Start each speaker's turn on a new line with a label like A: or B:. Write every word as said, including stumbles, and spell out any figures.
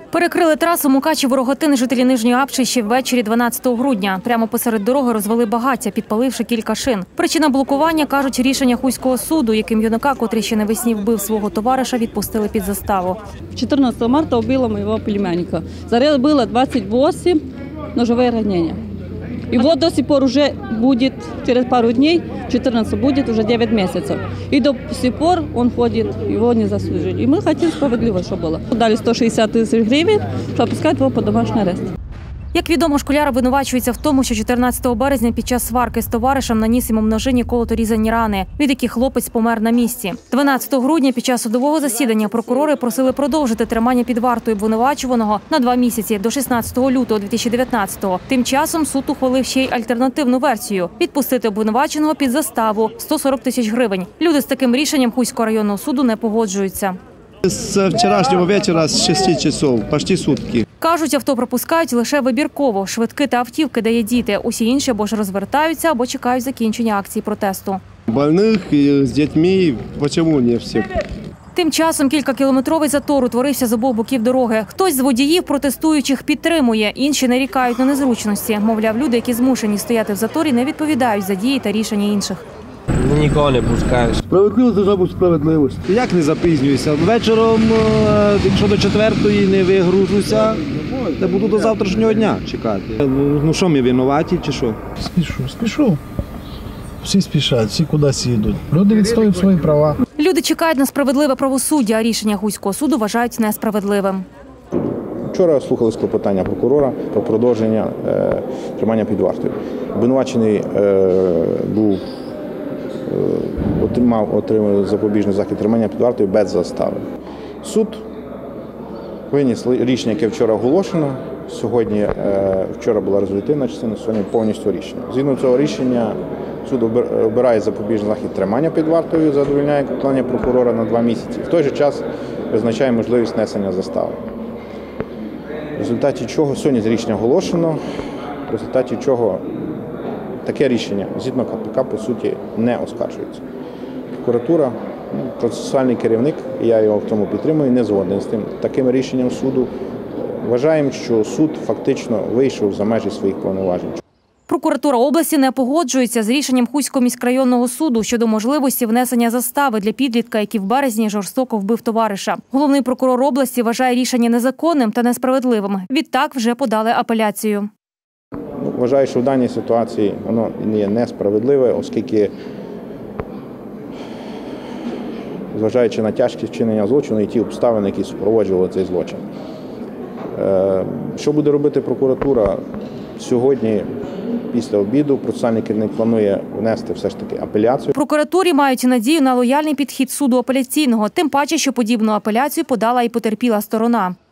A: Перекрили трасу Мукачево-Рогатин жителі Нижньої Апши ще ввечері дванадцятого грудня. Прямо посеред дороги розвели багаття, підпаливши кілька шин. Причина блокування, кажуть, рішення Хуського суду, яким юнака, котрий ще навесні вбив свого товариша, відпустили під заставу.
B: четырнадцатого марта убила моего племянника. Зарел было двадцать восемь, ножевые ранения. И вот до сих пор уже будет, через пару дней, четырнадцать будет уже девять месяцев. И до сих пор он ходит, его не заслужили. И мы хотим справедливо, что было. Дали сто шестьдесят тысяч гривен, чтобы опускать его под домашний арест.
A: Як відомо, школяр обвинувачується в тому, що чотирнадцятого березня під час сварки з товаришем наніс йому в ножині колото-різані рани, від яких хлопець помер на місці. дванадцятого грудня під час судового засідання прокурори просили продовжити тримання під вартою обвинувачуваного на два місяці до шістнадцятого лютого дві тисячі дев'ятнадцятого. Тим часом суд ухвалив ще й альтернативну версію – відпустити обвинуваченого під заставу – сто сорок тисяч гривень. Люди з таким рішенням Хуського районного суду не погоджуються.
C: З вчорашнього вечора з шести часов, почти сутки.
A: Кажуть, авто пропускають лише вибірково. Швидки та автівки дає діти. Усі інші або ж розвертаються, або чекають закінчення акції протесту.
C: Больних з дітьми, чому не всі?
A: Тим часом кількакілометровий затор утворився з обох боків дороги. Хтось з водіїв протестуючих підтримує, інші нарікають на незручності. Мовляв, люди, які змушені стояти в заторі, не відповідають за дії та рішення інших.
D: Нікого не пускаєш.
E: Справедливість должна бути справедливість.
C: Як не запізнююся? Вечором, якщо до четвертої не вигружуся, то буду до завтрашнього дня чекати. Ну що, ми винуваті чи що?
E: Спішу, спішу. Всі спішать, всі кудись їдуть. Люди відстоюють свої права.
A: Люди чекають на справедливе правосуддя, а рішення Хуського суду вважають несправедливим.
F: Вчора слухали клопотання прокурора про продовження е, тримання під вартою. Обвинувачений е, був Отримав, отримав запобіжний захід тримання під вартою без застави. Суд виніс рішення, яке вчора оголошено. Сьогодні, вчора була резолютивна частина, сьогодні повністю рішення. Згідно цього рішення суд обирає запобіжний захід тримання під вартою, задовольняє клопотання прокурора на два місяці. В той же час визначає можливість внесення застави. В результаті чого сьогодні рішення оголошено, в результаті чого таке рішення, згідно КПК, по суті, не оскаржується. Прокуратура, процесуальний керівник, і я його в тому підтримую, не згоден з тим таким рішенням суду. Вважаємо, що суд фактично вийшов за межі своїх повноважень.
A: Прокуратура області не погоджується з рішенням Хуського міськрайонного суду щодо можливості внесення застави для підлітка, який в березні жорстоко вбив товариша. Головний прокурор області вважає рішення незаконним та несправедливим. Відтак вже подали апеляцію.
F: Вважаю, що в даній ситуації воно є несправедливе, оскільки, зважаючи на тяжкість вчинення злочину і ті обставини, які супроводжували цей злочин. Що буде робити прокуратура? Сьогодні, після обіду, процесуальний керівник планує внести все ж таки апеляцію.
A: В прокуратурі мають надію на лояльний підхід суду апеляційного, тим паче, що подібну апеляцію подала і потерпіла сторона.